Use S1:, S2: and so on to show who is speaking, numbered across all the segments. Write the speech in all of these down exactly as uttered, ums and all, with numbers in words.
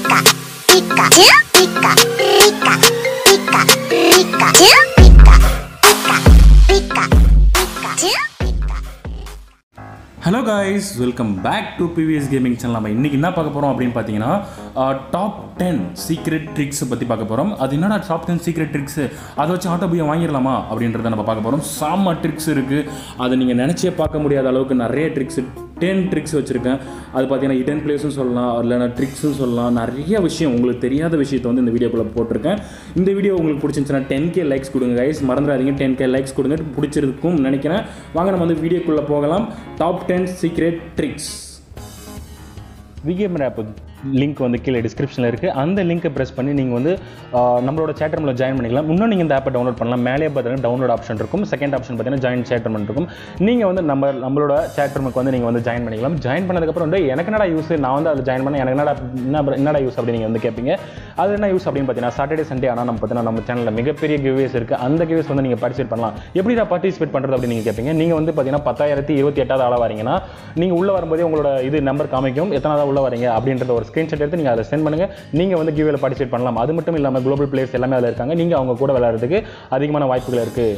S1: Hello guys, welcome back to P V S Gaming channel. நம்ம இன்னைக்கு என்ன பார்க்க போறோம் அப்படினு பாத்தீங்கன்னா டாப் ten secret tricks பத்தி பார்க்க போறோம். அது என்னடா டாப் ten secret tricks? அத வச்சு ஆட்டோ பூயா வாங்கிரலாமா அப்படின்றத நம்ம பார்க்க போறோம். சாம ட்ரிக்ஸ் இருக்கு. அது நீங்க நினைச்சே பார்க்க முடியாத அளவுக்கு நிறைய ட்ரிக்ஸ் ten ட்ரிக்ஸ் வச்சிருக்கேன். அது பாத்தீங்கன்னா hidden place னு சொல்லலாம், இல்லனா ட்ரிக்ஸ் னு சொல்லலாம். நிறைய விஷயம் உங்களுக்கு தெரியாத விஷயத்தை வந்து இந்த வீடியோக்குள்ள போட்டுருக்கேன். இந்த வீடியோ உங்களுக்கு பிடிச்சிருந்தா ten K லைக்ஸ் கொடுங்க guys. மறந்துடாதீங்க ten K லைக்ஸ் கொடுங்க. பிடிச்சிருக்கும் நினைக்கிறேன். வாங்க நம்ம வந்து வீடியோக்குள்ள போகலாம். Top ten secret tricks. VGamer app link வந்து கீழே டிஸ்கிரிப்ஷனில் இருக்குது. அந்த லிங்க்கை ப்ரெஸ் பண்ணி நீங்கள் வந்து நம்மளோட சேட் ரூமில் ஜாயின் பண்ணிக்கலாம். இன்னும் நீங்கள் இந்த ஆப்பை டவுன்லோட் பண்ணலாம். மேலே பார்த்தீங்கன்னா டவுன்லோட் ஆப்ஷன் இருக்கும். செகண்ட் ஆப்ஷன் பார்த்தீங்கன்னா ஜாயின் சேட் ரூம் இருக்கும். நீங்கள் வந்து நம்ம நம்மளோட சேட் ரூமுக்கு வந்து நீங்கள் வந்து ஜாயின் பண்ணிக்கலாம். ஜாயின் பண்ணதுக்கப்புறம் வந்து எனக்கு என்னடா யூஸ், நான் வந்து அதை ஜாயின் பண்ணேன், எனக்கு என்னடா என்ன என்னடா யூஸ் அப்படின்னு நீங்கள் வந்து கேட்பீங்க. அது என்ன யூஸ் அப்படின்னு பார்த்தீங்கன்னா சாட்டர்டே சண்டே ஆனால் நம்ம பார்த்தீங்கன்னா நம்ம சேனலில் மிகப்பெரிய கிவ்வேஸ் இருக்குது. அந்த கிவ்வேஸ் வந்து நீங்கள் பார்ட்டிசிபேட் பண்ணலாம். எப்படி தான் பார்ட்டிசிபேட் பண்ணுறது அப்படின்னு நீங்கள் கேட்பீங்க. நீங்கள் வந்து பார்த்தீங்கன்னா பத்தாயிரத்தி இருபத்தி எட்டாவது ஆளாக வரீங்கன்னா நீங்கள் உள்ளே வரும்போதே உங்களோட இது நம்பர் காமிக்கும், எத்தனாவது உள்ள வரீங்க அப்படின்றத ஒரு ஸ்க்ரீன்ஷாட் எடுத்து நீங்கள் அதை சென்ட் பண்ணுங்க. நீங்க வந்து கிவ்வேல பார்ட்டிசிபேட் பண்ணலாம். அது மட்டும் இல்லாம குளோபல் பிளேயர்ஸ் எல்லாமே அதுல இருக்காங்க. நீங்க அவங்க கூட விளையாடுறதுக்கு அதிகமான வாய்ப்புகள் இருக்கு.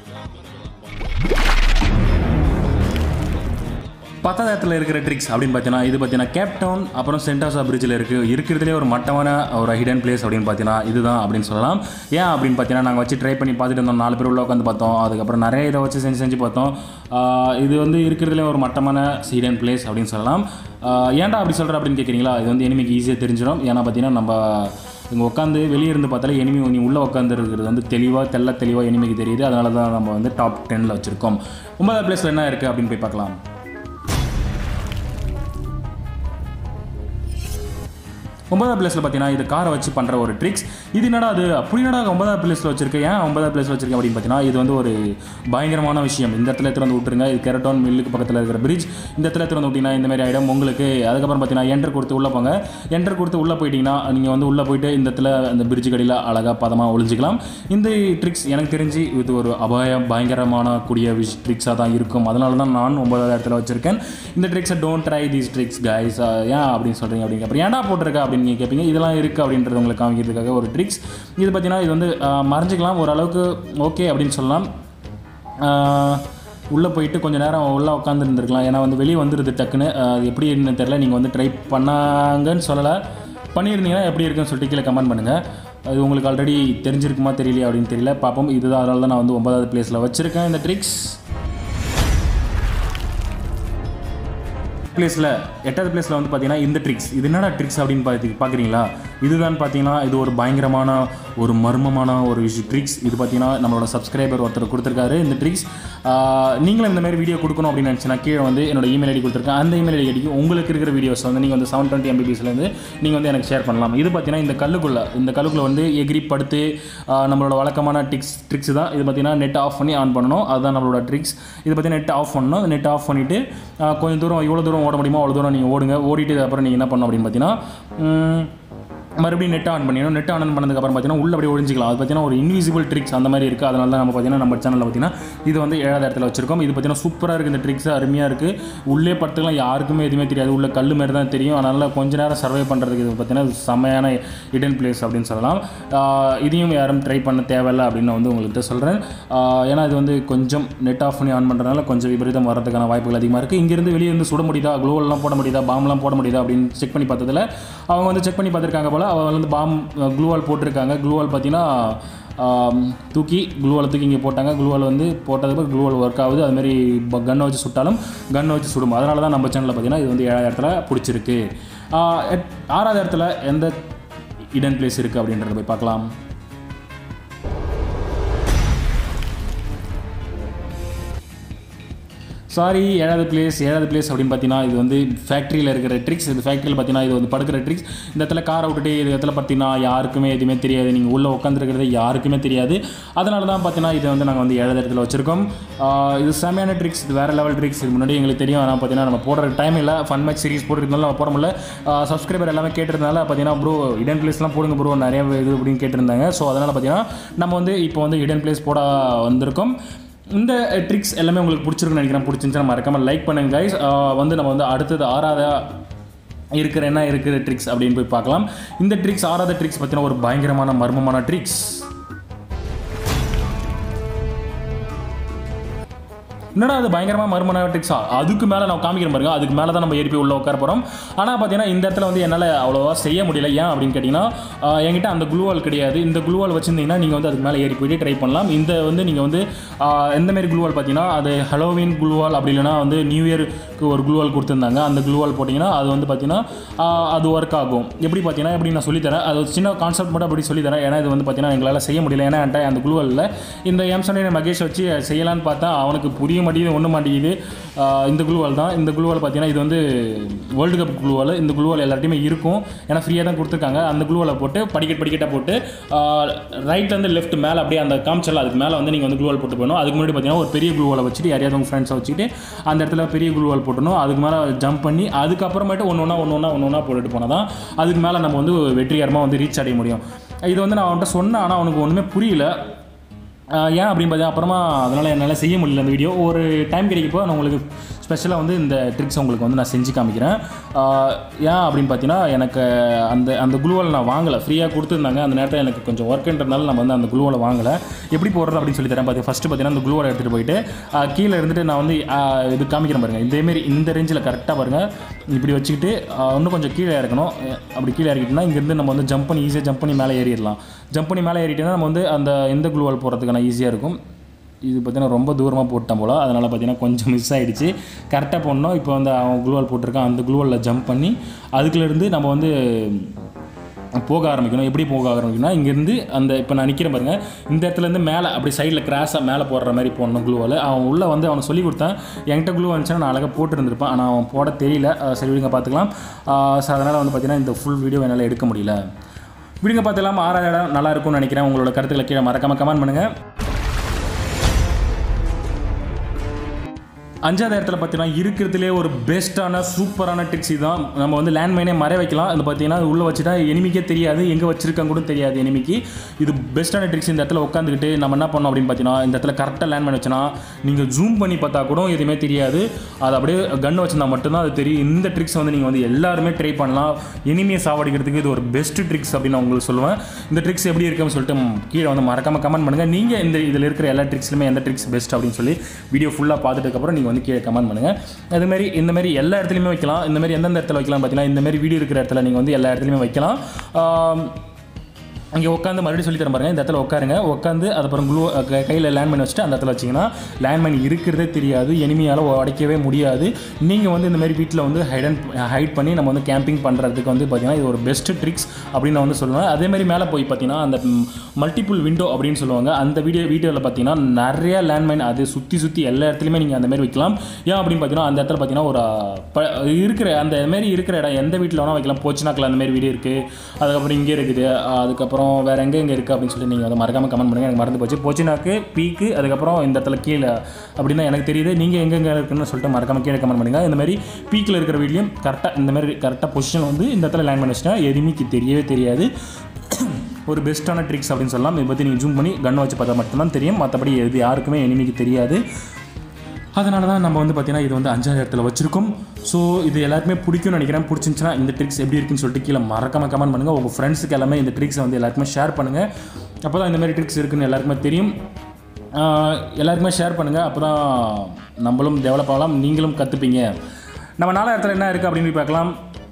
S1: பத்தாவது இடத்துல இருக்கிற ட்ரிக்ஸ் அப்படின்னு பார்த்தீங்கன்னா இது பார்த்தீங்கன்னா கேப் டவுன் அப்புறம் சென்டாசா பிரிட்ஜில் இருக்குது இருக்கிறதுலே ஒரு மட்டமான ஒரு ஹிடன் பிளேஸ் அப்படின்னு பார்த்தீங்கன்னா இதுதான் அப்படின்னு சொல்லலாம். ஏன் அப்படின்னு பார்த்தீங்கன்னா நாங்கள் வச்சு ட்ரை பண்ணி பார்த்துட்டு இருந்தோம். நாலு பேர் உள்ள உட்காந்து பார்த்தோம். அதுக்கப்புறம் நிறைய இதை வச்சு செஞ்சு செஞ்சு பார்த்தோம். இது வந்து இருக்கிறதுலே ஒரு மட்டமான ஹிடன் பிளேஸ் அப்படின்னு சொல்லலாம். ஏன்டா அப்படி சொல்கிற அப்படின்னு கேட்குறீங்களா? இது வந்து எனிமிக்கு ஈஸியாக தெரிஞ்சிடும். ஏன்னா பார்த்தீங்கன்னா நம்ம இங்கே உட்காந்து வெளியே இருந்து பார்த்தாலே எனிமி நீ உள்ளே உட்காந்து இருக்கிறது வந்து தெளிவாக தெல்ல தெளிவாக எனிமிக்கு தெரியுது. அதனால தான் நம்ம வந்து டாப் டென்னில் வச்சுருக்கோம். ஒன்பதாவது பிளேஸில் என்ன இருக்குது அப்படின்னு போய் பார்க்கலாம். ஒன்பதாவது பிளேஸில் பார்த்தீங்கன்னா இது காரை வச்சு பண்ணுற ஒரு ட்ரிக்ஸ். இது என்னடா அது அப்படி என்னடா ஒன்பதாவது பிளேஸில் வச்சிருக்கேன், ஏன் ஒன்பதாவது பிளேஸில் வச்சிருக்கேன் அப்படின்னு பார்த்தீங்கன்னா இது வந்து ஒரு பயங்கரமான விஷயம். இந்த இடத்துல எடுத்து வந்து விட்டுருங்க. இது கெரட்டோன் மில்லுக்கு பக்கத்தில் இருக்கிற பிரிட்ஜ். இந்த இடத்துல எடுத்து வந்து விட்டிங்கன்னா இந்த மாதிரி ஆகிடும் உங்களுக்கு. அதுக்கப்புறம் பார்த்தீங்கன்னா என்டர் கொடுத்து உள்ளே போங்க. என்டர் கொடுத்து உள்ளே போயிட்டீங்கன்னா நீங்கள் வந்து உள்ளே போயிட்டு இந்த இடத்துல அந்த பிரிட்ஜ் கடியில் அழகாக பதமாக ஒழிஞ்சிக்கலாம். இந்த ட்ரிக்ஸ் எனக்கு தெரிஞ்சு இது ஒரு அபாயம் பயங்கரமான கூடிய விஷ் ட்ரிக்ஸாக தான் இருக்கும். அதனால தான் நான் ஒன்பதாவது இடத்துல வச்சிருக்கேன். இந்த ட்ரிக்ஸை don't try these tricks guys. ஏன் அப்படின்னு சொல்கிறீங்க அப்படிங்க அப்புறம் ஏன்டா போட்டிருக்கா அப்படின்னு நீங்கள் கேட்பீங்க. இதெல்லாம் இருக்குது அப்படின்றது உங்களுக்கு காமிக்கிறதுக்காக ஒரு ட்ரிக்ஸ். இது பார்த்தீங்கன்னா இது வந்து மறைஞ்சிக்கலாம் ஓரளவுக்கு ஓகே அப்படின்னு சொல்லலாம். உள்ளே போயிட்டு கொஞ்சம் நேரம் உள்ளே உட்காந்து இருந்திருக்கலாம். ஏன்னா வந்து வெளியே வந்துடுது டக்குன்னு. அது எப்படி இருக்குன்னு தெரியல. நீங்கள் வந்து ட்ரை பண்ணாங்கன்னு சொல்லலை, பண்ணியிருந்தீங்கன்னா எப்படி இருக்குன்னு சொல்லிட்டு கீழே கமெண்ட் பண்ணுங்கள். அது உங்களுக்கு ஆல்ரெடி தெரிஞ்சிருக்குமா தெரியலையா அப்படின்னு தெரியல. பார்ப்போம். இதுதான் அதனால தான் நான் வந்து ஒன்பதாவது பிளேஸில் வச்சுருக்கேன் இந்த ட்ரிக்ஸ். பிளேஸில் எட்டாவது பிளேஸில் வந்து பார்த்தீங்கன்னா இந்த ட்ரிக்ஸ். இது என்னடா ட்ரிக்ஸ் அப்படின்னு பார்த்து பார்க்குறீங்களா? இதுதான் பார்த்தீங்கன்னா இது ஒரு பயங்கரமான ஒரு மர்மமான ஒரு விஷயம் ட்ரிக்ஸ். இது பார்த்தீங்கன்னா நம்மளோட சப்ஸ்கிரைபர் ஒருத்தர் கொடுத்துருக்காரு இந்த ட்ரிக்ஸ். நீங்களும் இந்த மாதிரி வீடியோ கொடுக்கணும் அப்படின்னு நினச்சினா கீழே வந்து என்னோட இமெயில் ஐடி கொடுத்துருக்கேன். அந்த இமெயில் ஐடிக்கு உங்களுக்கு இருக்கிற வீடியோஸ் வந்து நீங்கள் வந்து செவன் டுவெண்ட்டி எம்பிபிஸ்லேருந்து நீங்கள் வந்து எனக்கு ஷேர் பண்ணலாம். இது பார்த்தீங்கன்னா இந்த கல்லுக்குள்ளே இந்த கல்லுக்குள்ளே வந்து எகிரி படுத்து நம்மளோட வழக்கமான ட்ரிக்ஸ் ட்ரிக்ஸ் தான். இது பார்த்தீங்கன்னா நெட் ஆஃப் பண்ணி ஆன் பண்ணணும். அதுதான் நம்மளோட ட்ரிக்ஸ். இது பார்த்தீங்கன்னா நெட் ஆஃப் பண்ணணும். நெட் ஆஃப் பண்ணிவிட்டு கொஞ்சம் தூரம் எவ்வளோ தூரம் ஓட முடியுமோ அவ்வளோ தூரம் நீங்கள் ஓடுங்க. ஓடிட்டு அப்புறம் நீங்கள் என்ன பண்ணணும் அப்படின்னு பார்த்தீங்கன்னா மறுபடியும் நெட் ஆன் பண்ணிடணும். நெட் ஆன் பண்ணதுக்கப்புறம் பார்த்தீங்கன்னா உள்ள அப்படியே ஒழிஞ்சிக்கலாம். அது பார்த்தீங்கன்னா ஒரு இன்விசிபிள் ட்ரிக்ஸ் அந்த மாதிரி இருக்குது. அதனால தான் நம்ம பார்த்தீங்கன்னா நம்ம சேனலில் பார்த்தீங்கன்னா இது வந்து ஏழாவது இடத்துல வச்சிருக்கோம். இது பார்த்தீங்கன்னா சூப்பராக இருக்குது. இந்த ட்ரிக்ஸ் அருமையாக இருக்குது. உள்ளே படுத்துக்கலாம், யாருக்குமே எதுவுமே தெரியாது. உள்ள கல் மாதிரி தான் தெரியும். அதனால் கொஞ்ச நேரம் சர்வை பண்ணுறதுக்கு இது பார்த்தீங்கன்னா செமையான ஹிடன் பிளேஸ் அப்படின்னு சொல்லலாம். இதையும் யாரும் ட்ரை பண்ண தேவையில்லை அப்படின்னு வந்து உங்கள்கிட்ட சொல்கிறேன். ஏன்னா இது வந்து கொஞ்சம் நெட் ஆஃப் பண்ணி ஆன் பண்ணுறதுனால கொஞ்சம் விபரீதம் வரதுக்கான வாய்ப்புகள் அதிகமாக இருக்குது. இங்கேருந்து வெளியே இருந்து சுட முடியுதா, க்ளோவெல்லாம் போட முடியுதா, பாம்லாம் போட முடியுதா அப்படின்னு செக் பண்ணி பார்த்ததில் அவங்க வந்து செக் பண்ணி பார்த்துருக்காங்க போல். அவங்க வந்து பாம் க்ளூவால் போட்டிருக்காங்க. க்ளூவால் பார்த்தீங்கன்னா தூக்கி க்ளூவால் தூக்கி இங்கே போட்டாங்க. க்ளூவால் வந்து போட்டதுக்கு க்ளூவால் ஒர்க் ஆகுது. அதுமாதிரி கன்னை வச்சு சுட்டாலும் கன்னை வச்சு சுடும். அதனால தான் நம்ம சேனலில் பார்த்தீங்கன்னா இது வந்து ஏழாவது இடத்துல பிடிச்சிருக்கு. ஆறாவது இடத்துல எந்த ஹிடன் பிளேஸ் இருக்குது அப்படின்றத போய் பார்க்கலாம். சாரி ஏழாவது பிளேஸ் ஏழாவது பிளேஸ் அப்படின்னு பார்த்தீங்கன்னா இது வந்து ஃபேக்ட்ரியில் இருக்கிற ட்ரிக்ஸ். இது ஃபேக்ட்ரியில் பார்த்தீங்கன்னா இது வந்து படுக்கிற ட்ரிக்ஸ். இந்த இடத்துல காரை விட்டுட்டு இது இடத்துல பார்த்தீங்கன்னா யாருக்குமே எதுவுமே தெரியாது. நீங்கள் உள்ளே உட்காந்துருக்கிறது யாருக்குமே தெரியாது. அதனால தான் பார்த்தீங்கன்னா இதை வந்து நாங்கள் வந்து ஏழாவது இடத்துல வச்சுருக்கோம். இது செமையான ட்ரிக்ஸ். இது வேறு லெவல் ட்ரிக்ஸ். இது முன்னாடி எங்களுக்கு தெரியும். ஆனால் பார்த்தீங்கன்னா நம்ம போடுற டைம் இல்லை. ஃபன் மேட்ச் சீரிஸ் போட்டுருந்தாலும் நம்ம போட முடியல. சப்ஸ்கிரைபர் எல்லாமே கேட்டிருந்தால பார்த்தீங்கன்னா ப்ரோ ஹிடன் பிளேஸ்லாம் போடுங்க ப்ரோ நிறைய இது அப்படின்னு கேட்டிருந்தாங்க. ஸோ அதனால் பார்த்தீங்கன்னா நம்ம வந்து இப்போ வந்து ஹிடன் பிளேஸ் போட வந்திருக்கோம். இந்த ட்ரிக்ஸ் எல்லாமே உங்களுக்கு பிடிச்சிருக்குன்னு நினைக்கிறேன். பிடிச்சிருந்துச்சுன்னா மறக்காமல் லைக் பண்ணுங்க கைஸ். வந்து நம்ம வந்து அடுத்தது ஆறாவது இருக்கிற என்ன இருக்கிற ட்ரிக்ஸ் அப்படின்னு போய் பார்க்கலாம். இந்த ட்ரிக்ஸ் ஆறாவது ட்ரிக்ஸ் பார்த்தீங்கன்னா ஒரு பயங்கரமான மர்மமான ட்ரிக்ஸ். என்னடா அது பயங்கரமாக மர்மமான ட்ரிக்ஸா, அதுக்கு மேலே நான் காமிக்கிற பாருங்க, அதுக்கு மேலே தான் நம்ம ஏறி போய் உள்ளே உட்கார போகிறோம். ஆனால் பார்த்தீங்கன்னா இந்த இடத்துல வந்து என்னால் அவ்வளோவா செய்ய முடியல. ஏன் அப்படின்னு கேட்டிங்கன்னா என்கிட்ட அந்த குளூவால் கிடையாது. இந்த குளூவால் வச்சுருந்தீங்கன்னா நீங்கள் வந்து அதுக்கு மேலே ஏறி போய்ட்டு ட்ரை பண்ணலாம். இந்த வந்து நீங்கள் வந்து எந்தமாரி குளூவால் பார்த்தீங்கன்னா அது ஹலோவின் குளூவால் அப்படி இல்லைனா வந்து நியூ இயருக்கு ஒரு குளூவால் கொடுத்துருந்தாங்க. அந்த குளூவால் போட்டிங்கன்னா அது வந்து பார்த்தீங்கன்னா அது ஒர்க் ஆகும். எப்படி பார்த்தீங்கன்னா எப்படி நான் சொல்லித்தரேன், அது சின்ன கான்செப்ட் மட்டும் அப்படி சொல்லித்தரேன். ஏன்னா இது வந்து பார்த்தீங்கன்னா எங்களால் செய்ய முடியல. ஏன்னா என்கிட்ட அந்த குளூவாலில் இந்த எம்சன் மகேஷ் வச்சு செய்யலான்னு பார்த்தா அவனுக்கு புரிய மாட்டேங்குது, ஒன்றும் மாட்டேங்குது. இந்த குளூவால் தான். இந்த குளூவால் பார்த்தீங்கன்னா இது வந்து வேர்ல்டு கப் குளூவால். இந்த குளூவால் எல்லாத்தையுமே இருக்கும், ஏன்னா ஃப்ரீயாக தான் கொடுத்துருக்காங்க. அந்த குளூவாலை போட்டு படிக்கட் படிக்கட்டாக போட்டு ரைட்லேருந்து லெஃப்ட் மேலே அப்படியே அந்த காமிச்சல் அதுக்கு மேலே வந்து நீங்கள் வந்து குளூவால் போட்டு போகணும். அதுக்கு முன்னாடி பார்த்தீங்கன்னா ஒரு பெரிய குளூவாலை வச்சுட்டு யாரையாவது உங்கள் ஃப்ரெண்ட்ஸை வச்சுட்டு அந்த இடத்துல பெரிய குளூவால் போட்டணும். அதுக்கு மேலே ஜம்ப் பண்ணி அதுக்கப்புறமேட்டு ஒன்று ஒன்றா ஒன்று ஒன்றா ஒன்று ஒன்றா போட்டுட்டு போனால் தான் அதுக்கு மேலே நம்ம வந்து வெற்றிகரமாக வந்து ரீச் அடைய முடியும். இது வந்து நான் அவன்கிட்ட சொன்னேன், ஆனால் அவனுக்கு ஒன்றுமே புரியல. ஏன் அப்படின்னு பார்த்தீங்கன்னா அப்புறமா அதனால் என்னால் செய்ய முடியல. அந்த வீடியோ ஒரு டைம் கிடைக்கப்போ நான் உங்களுக்கு ஸ்பெஷலாக வந்து இந்த ட்ரிக்ஸ் உங்களுக்கு வந்து நான் செஞ்சு காமிக்கிறேன். ஏன் அப்படின்னு பார்த்தீங்கன்னா எனக்கு அந்த அந்த குளூவால் நான் வாங்கலை, ஃப்ரீயாக கொடுத்துருந்தாங்க. அந்த நேரத்தில் எனக்கு கொஞ்சம் ஒர்க்குன்றதுனால நம்ம வந்து அந்த குளூவால் வாங்கலை. எப்படி போடுறது அப்படின்னு சொல்லி தரேன். பார்த்து ஃபஸ்ட்டு பார்த்தீங்கன்னா அந்த குளூவால் எடுத்துகிட்டு போயிட்டு கீழே இருந்துட்டு நான் வந்து இது காமிக்கிறேன் பாருங்கள். இதேமாரி இந்த ரேஞ்சில் கரெக்டாக பாருங்கள், இப்படி வச்சுக்கிட்டு இன்னும் கொஞ்சம் கீழே இறக்கணும். அப்படி கீழே இறக்கிட்டோம்னா இங்கேருந்து நம்ம வந்து ஜம்ப் பண்ணி ஈஸியாக ஜம்ப் பண்ணி மேலே ஏறிடலாம். ஜம்ப் பண்ணி மேலே ஏறிட்டோம்னா நம்ம வந்து அந்த எந்த குளூவால் போடுறதுக்கான ஈஸியாக இருக்கும். இது பார்த்தீங்கன்னா ரொம்ப தூரமாக போட்டேன் போல், அதனால் பார்த்தீங்கன்னா கொஞ்சம் மிஸ் ஆகிடுச்சு. கரெக்டாக போடணும். இப்போ வந்து அவன் குளூவால் போட்டிருக்கான், அந்த குளூவாலில் ஜம்ப் பண்ணி அதுக்குலேருந்து நம்ம வந்து போக ஆரம்பிக்கணும். எப்படி போக ஆரம்பிக்கணும்னா இங்கேருந்து அந்த இப்போ நான் நிற்கிறேன் பாருங்கள், இந்த இடத்துலேருந்து மேலே அப்படி சைடில் கிராஸாக மேலே போடுற மாதிரி போடணும் குளூவால். அவன் உள்ளே வந்து அவனை சொல்லி கொடுத்தான். என்கிட்ட குளூ வந்துச்சுன்னா நான் அழகாக போட்டுருந்துருப்பான், ஆனால் அவன் போட தெரியல. சரி விடுங்க பார்த்துக்கலாம். ஸோ அதனால் வந்து பார்த்தீங்கன்னா இந்த ஃபுல் வீடியோ என்னால் எடுக்க முடியல. விடுங்க பார்த்துக்கலாம். ஆறாவது இடம் நல்லா இருக்கும்னு நினைக்கிறேன். உங்களோட கருத்துக்களை கீழே மறக்காமல் கமெண்ட் பண்ணுங்கள். அஞ்சாவது இடத்துல பார்த்தீங்கன்னா இருக்கிறதுலே ஒரு பெஸ்ட்டான சூப்பரான ட்ரிக்ஸ் இதுதான். நம்ம வந்து லேண்ட்மைனே மறை வைக்கலாம். அது பார்த்தீங்கன்னா உள்ளே வச்சுட்டா எனிமிக்கே தெரியாது, எங்கே வச்சிருக்காங்க கூட தெரியாது எனிமிக்கு. இது பெஸ்ட்டான ட்ரிக்ஸ். இந்த இடத்துல உட்காந்துக்கிட்டு நம்ம என்ன பண்ணோம் அப்படின்னு பார்த்தீங்கன்னா இந்த இடத்துல கரெக்டாக லேண்ட்மைன் வச்சுனா நீங்கள் ஜூம் பண்ணி பார்த்தா கூட எதுவுமே தெரியாது. அது அப்படியே கன் வச்சுருந்தா மட்டும்தான் அது தெரியும். இந்த ட்ரிக்ஸ் வந்து நீங்கள் வந்து எல்லாருமே ட்ரை பண்ணலாம். எனிமியை சாவடிக்கிறதுக்கு இது ஒரு பெஸ்ட் ட்ரிக்ஸ் அப்படின்னு நான் உங்களுக்கு சொல்லுவேன். இந்த ட்ரிக்ஸ் எப்படி இருக்குன்னு சொல்லிட்டு கீழே வந்து மறக்காமல் கமெண்ட் பண்ணுங்கள். நீங்கள் இந்த இதில் இருக்கிற எல்லா ட்ரிக்ஸ்லையுமே எந்த ட்ரிக்ஸ் பெஸ்ட் அப்படின்னு சொல்லி வீடியோ ஃபுல்லாக பார்த்துட்டுக்கப்புறம் நீங்கள் வந்து கீழே கமெண்ட் பண்ணுங்கள். அதுமாரி இந்த மாதிரி எல்லா இடத்துலையுமே வைக்கலாம். இந்த மாதிரி எந்தெந்த இடத்துல வைக்கலாம் பார்த்தீங்கன்னா இந்த மாதிரி வீடியோ இருக்கிற இடத்துல நீங்கள் வந்து எல்லா இடத்துலையுமே வைக்கலாம். இங்கே உட்காந்து மறுபடியும் சொல்லி தர பாருங்க. இந்த இடத்துல உட்காருங்க, உட்காந்து அதுக்கப்புறம் குளூ கையில் லேண்ட்மைன் வச்சுட்டு அந்த இடத்துல வச்சிங்கன்னா லேண்ட்மைன் இருக்கிறதே தெரியாது, எனிமியால் உடைக்கவே முடியாது. நீங்கள் வந்து இந்த மாதிரி வீட்டில் வந்து ஹைட் அண்ட் ஹைட் பண்ணி நம்ம வந்து கேம்பிங் பண்ணுறதுக்கு வந்து பார்த்தீங்கன்னா இது ஒரு பெஸ்ட் ட்ரிக்ஸ் அப்படின்னு நான் வந்து சொல்லுவேன். அதேமாதிரி மேலே போய் பார்த்தீங்கன்னா அந்த மல்டிபிள் விண்டோ அப்படின்னு சொல்லுவாங்க. அந்த வீடியோ வீடியோவில் பார்த்தீங்கன்னா நிறையா லேண்ட்மைன் அது சுற்றி சுற்றி எல்லா இடத்துலையுமே நீங்கள் அந்த மாதிரி வைக்கலாம். ஏன் அப்படின்னு பார்த்தீங்கன்னா அந்த இடத்துல பார்த்தீங்கன்னா ஒரு இருக்கிற அந்த மாதிரி இருக்கிற இடம் எந்த வீட்டில் வேணால் வைக்கலாம். போச்சுனாக்கில் அந்த மாதிரி வீடியோ இருக்குது, அதுக்கப்புறம் இங்கே இருக்குது, அதுக்கப்புறம் வேறு எங்கே எங்கே இருக்குது அப்படின்னு சொல்லி நீங்கள் வந்து மறக்காமல் கமெண்ட் பண்ணுங்கள். எனக்கு மறந்து போச்சு. போச்சுனாக்கு பீக்கு அதுக்கப்புறம் இந்த இடத்துல கீழே அப்படின்னு தான் எனக்கு தெரியுது. நீங்கள் எங்கெங்கே இருக்குன்னு சொல்லிட்டு மறக்காமல் கீழே கமெண்ட் பண்ணுங்கள். இந்த மாதிரி பீக்கில் இருக்கிற வீட்லையும் கரெக்டாக இந்த மாதிரி கரெக்டாக பொசிஷன் வந்து இந்த இடத்துல லேண்ட் பண்ணி வச்சுட்டா எதுவுமே தெரியவே தெரியாது. ஒரு பெஸ்ட்டான ட்ரிக்ஸ் அப்படின்னு சொல்லலாம். இதை பற்றி நீங்கள் ஜூம் பண்ணி கன் வச்சு பார்த்தா மட்டும்தான் தெரியும், மற்றபடி எது யாருக்குமே எனிமிக்கு தெரியாது. அதனால தான் நம்ம வந்து பார்த்தீங்கன்னா இது வந்து அஞ்சாவது இடத்துல வச்சிருக்கோம். ஸோ இது எல்லாருக்குமே பிடிக்கும்னு நினைக்கிறேன். பிடிச்சிருந்துச்சுன்னா இந்த ட்ரிக்ஸ் எப்படி இருக்குன்னு சொல்லிட்டு கீழே மறக்காம கமெண்ட் பண்ணுங்கள். உங்கள் ஃப்ரெண்ட்ஸுக்கு எல்லாமே இந்த ட்ரிக்ஸை வந்து எல்லாருக்குமே ஷேர் பண்ணுங்கள். அப்போ தான் இந்த மாதிரி ட்ரிக்ஸ் இருக்குன்னு எல்லாருக்குமே தெரியும். எல்லாருக்குமே ஷேர் பண்ணுங்கள். அப்போ தான் நம்மளும் டெவலப் ஆகலாம், நீங்களும் கற்றுப்பீங்க. நம்ம நாலாவது இடத்துல என்ன இருக்குது அப்படின்னு பார்க்கலாம்.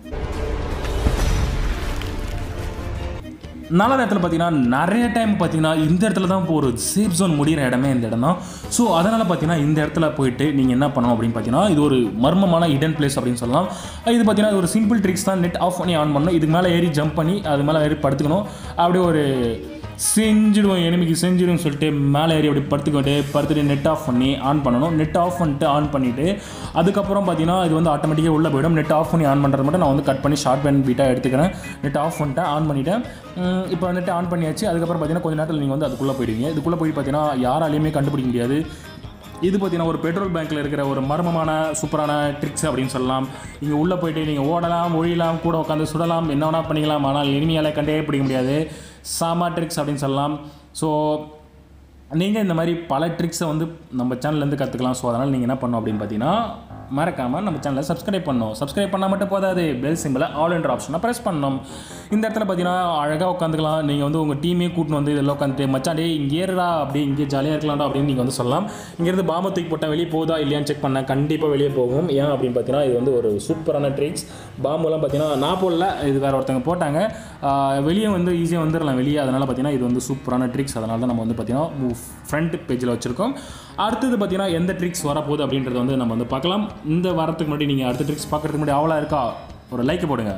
S1: நாலாவது இடத்துல பார்த்தீங்கன்னா நிறைய டைம் பார்த்தீங்கன்னா இந்த இடத்துல தான் இப்போ ஒரு சேஃப் ஜோன் முடிகிற இடமே இந்த இடம் தான். ஸோ அதனால் பார்த்தீங்கன்னா இந்த இடத்துல போயிட்டு நீங்கள் என்ன பண்ணணும் அப்படின்னு பார்த்தீங்கன்னா இது ஒரு மர்மமான ஹிடன் பிளேஸ் அப்படின்னு சொல்லலாம். இது பார்த்தீங்கன்னா ஒரு சிம்பிள் ட்ரிக்ஸ் தான். நெட் ஆஃப் பண்ணி ஆன் பண்ணணும். இதுக்கு மேலே ஏறி ஜம்ப் பண்ணி அது மேலே ஏறி படுத்துக்கணும். அப்படியே ஒரு செஞ்சிடுவோம் எனிமிக்கு செஞ்சிடுவோம்னு சொல்லிட்டு மேலே ஏறி அப்படி படுத்துக்கிட்டு படுத்துட்டு நெட் ஆஃப் பண்ணி ஆன் பண்ணணும். நெட் ஆஃப் பண்ணிட்டு ஆன் பண்ணிவிட்டு அதுக்கப்புறம் பார்த்தீங்கன்னா இது வந்து ஆட்டோமேட்டிக்காக உள்ளே போய்டும். நெட் ஆஃப் பண்ணி ஆன் பண்ணுறது மட்டும் நான் வந்து கட் பண்ணி ஷார்ட் பேண்ட் பீட்டாக எடுத்துக்கிறேன். நெட் ஆஃப் பண்ணிட்டேன், ஆன் பண்ணிவிட்டேன். இப்போ வந்துட்டு ஆன் பண்ணியாச்சு. அதுக்கப்புறம் பார்த்தீங்கன்னா கொஞ்சம் நேரத்தில் நீங்கள் வந்து அதுக்குள்ளே போயிடுவீங்க. இதுக்குள்ளே போய் பார்த்தீங்கன்னா யாராலையுமே கண்டுபிடிக்க முடியாது. இது பார்த்தீங்கன்னா ஒரு பெட்ரோல் பேங்க்கில் இருக்கிற ஒரு மர்மமான சூப்பரான ட்ரிக்ஸ் அப்படின்னு சொல்லலாம். இங்கே உள்ளே போய்ட்டு நீங்கள் ஓடலாம், ஒழியலாம், கூட உட்காந்து சுடலாம், என்ன வேணால் பண்ணிக்கலாம். ஆனால் எனிமியால் கண்டே பிடிக்க முடியாது. சாமா ட்ரிக்ஸ் அப்படின்னு சொல்லலாம். ஸோ நீங்கள் இந்த மாதிரி பல ட்ரிக்ஸை வந்து நம்ம சேனல்லேருந்து கற்றுக்கலாம். ஸோ அதனால் நீங்கள் என்ன பண்ணணும் அப்படின்னு பார்த்தீங்கன்னா மறக்காமல் நம்ம சேனலை சப்ஸ்கிரைப் பண்ணணும். சப்ஸ்கிரைப் பண்ணால் மட்டும் போதாது, பெல் சிம்பிளை ஆல் என்ற ஆப்ஷனை ப்ரெஸ் பண்ணணும். இந்த இடத்துல பார்த்தீங்கன்னா அழகாக உட்காந்துக்கலாம். நீங்கள் வந்து உங்கள் டீமே கூட்டின்னு வந்து இதெல்லாம் உட்காந்துட்டு மச்சாண்டே இங்கே ஏறா அப்படி இங்கே ஜாலியாக இருக்கலாம்டா அப்படின்னு நீங்கள் வந்து சொல்லலாம். இங்கேருந்து பாம்பை தூக்கி போட்டால் வெளியே போகுதா இல்லையான்னு செக் பண்ணேன். கண்டிப்பாக வெளியே போகும். ஏன் அப்படின்னு பார்த்தீங்கன்னா இது வந்து ஒரு சூப்பரான ட்ரிக்ஸ். பாம்பெல்லாம் பார்த்தீங்கன்னா நான் போடல, இது வேறு ஒருத்தவங்க போட்டாங்க. வெளியே வந்து ஈஸியாக வந்துடலாம் வெளியே. அதனால் பார்த்தீங்கன்னா இது வந்து சூப்பரான ட்ரிக்ஸ். அதனால தான் நம்ம வந்து பார்த்தீங்கன்னா ஃப்ரண்ட் பேஜில் வச்சுருக்கோம். அடுத்தது பார்த்தீங்கன்னா எந்த ட்ரிக்ஸ் வரப்போகுது அப்படின்றத வந்து நம்ம வந்து பார்க்கலாம். இந்த வாரத்துக்கு முன்னாடி நீங்கள் அடுத்த ட்ரிக்ஸ் பார்க்குறதுக்கு முன்னாடி அவ்வளோ இருக்கா ஒரு லைக் போடுங்க.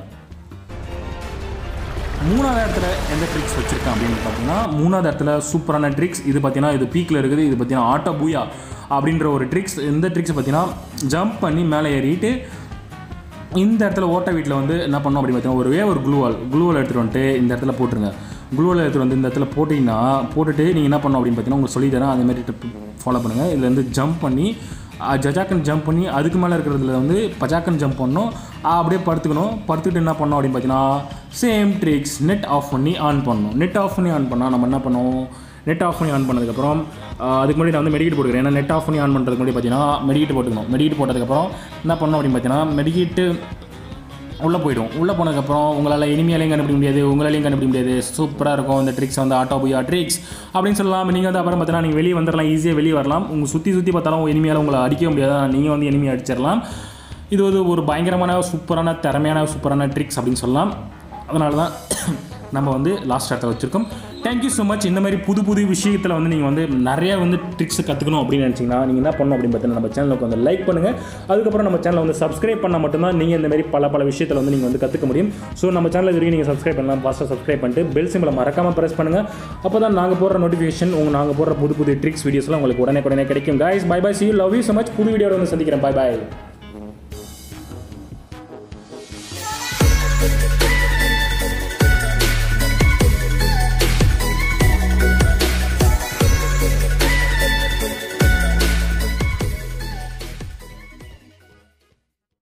S1: மூணாவது இடத்துல எந்த ட்ரிக்ஸ் வச்சுருக்கேன் அப்படின்னு பார்த்தீங்கன்னா மூணாவது இடத்துல சூப்பரான ட்ரிக்ஸ். இது பார்த்தீங்கன்னா இது பீக்கில் இருக்குது. இது பார்த்தீங்கன்னா ஆட்டோ பூயா அப்படின்ற ஒரு ட்ரிக்ஸ். இந்த ட்ரிக்ஸ் பார்த்தீங்கன்னா ஜம்ப் பண்ணி மேலே ஏறிட்டு இந்த இடத்துல ஓட்ட வீட்டில் வந்து என்ன பண்ணோம் அப்படின்னு பார்த்தீங்கன்னா ஒருவே ஒரு க்ளூவால் க்ளூவால் எடுத்துகிட்டு வந்துட்டு இந்த இடத்துல போட்டுருங்க. க்ளூவால் எடுத்துகிட்டு வந்து இந்த இடத்துல போட்டிங்கன்னா போட்டுட்டு நீங்கள் என்ன பண்ணணும் அப்படின்னு பார்த்தீங்கன்னா உங்களுக்கு சொல்லி தரேன். அதேமாதிரி ஃபாலோ பண்ணுங்கள். இதில் வந்து ஜம்ப் பண்ணி ஜஜாக்கன் ஜம்ப் பண்ணி அதுக்கு மேலே இருக்கிறதுல வந்து பஜாக்கன் ஜம்ப் பண்ணணும். அப்படியே படுத்துக்கணும். படுத்துக்கிட்டு என்ன பண்ணோம் அப்படின்னு பார்த்தீங்கன்னா சேம் ட்ரிக்ஸ் நெட் ஆஃப் பண்ணி ஆன் பண்ணணும். நெட் ஆஃப் பண்ணி ஆன் பண்ணால் நம்ம என்ன பண்ணுவோம், நெட் ஆஃப் பண்ணி ஆன் பண்ணதுக்கப்புறம் அதுக்கு முன்னாடி நான் வந்து மெடிக்கேட் போட்டுக்கிறேன். ஏன்னா நெட் ஆஃப் பண்ணி ஆன் பண்ணுறதுக்கு முன்னாடி பார்த்தீங்கன்னா மெடிக்கேட் போட்டுக்கணும். மெடிக்கேட் போட்டதுக்கப்புறம் என்ன பண்ணணும் அப்படின்னு பார்த்தீங்கன்னா மெடிக்கேட்டு உள்ளே போய்டும். உள்ளே போனதுக்கப்புறம் உங்களால் இனிமையாலையும் கண்டுபிடிக்க முடியாது, உங்களாலையும் கண்டுபிடிக்க முடியாது. சூப்பராக இருக்கும் இந்த ட்ரிக்ஸ் வந்து ஆட்டோ பூயா ட்ரிக்ஸ் அப்படின்னு சொல்லலாம். நீங்கள் வந்து அப்புறம் பார்த்தீங்கன்னா நீங்கள் வெளியே வந்துடலாம், ஈஸியாக வெளியே வரலாம். உங்கள் சுற்றி சுற்றி பார்த்தாலும் இனிமையால் உங்களை அடிக்க முடியாது, நீங்கள் வந்து இனிமையாக அடிச்சிடலாம். இது வந்து ஒரு பயங்கரமான சூப்பரான திறமையான சூப்பரான ட்ரிக்ஸ் அப்படின்னு சொல்லலாம். அதனால தான் நம்ம வந்து லாஸ்ட் இடத்துல வச்சுருக்கோம். Thank you so much. இந்த மாதிரி புது புது விஷயத்தில் வந்து நீங்கள் வந்து நிறையா வந்து ட்ரிக்ஸ் கற்றுக்கணும் அப்படின்னு நினச்சிங்கன்னா நீங்கள் என்ன பண்ணணும் அப்படின்னு பார்த்தீங்கன்னா நம்ம சேனலுக்கு வந்து லைக் பண்ணுங்கள். அதுக்கப்புறம் நம்ம சேனலை வந்து சப்ஸ்கிரைப் பண்ணால் மட்டும்தான் நீங்கள் இந்த மாதிரி பல பல விஷயத்தில் வந்து நீங்கள் வந்து கற்றுக்க முடியும். ஸோ நம்ம சேனல் இது வரைக்கும் நீங்கள் சப்ஸ்கிரைப் பண்ணலாம். ஃபாஸ்ட்டாக சப்ஸ்கிரைப் பண்ணிட்டு பெல் சிம்பிளை மறக்காமல் ப்ரெஸ் பண்ணுங்கள். அப்போ தான் நாங்கள் போடுற நோட்டிஃபிகேஷன் உங்கள் நாங்கள் போடுற புது புது ட்ரிக்ஸ் வீடியோஸ்லாம் உங்களுக்கு உடனே உடனே கிடைக்கும். Guys bye bye, see you, love you so much. புது வீடியோவில் வந்து சந்திக்கிறேன். பை பாய்.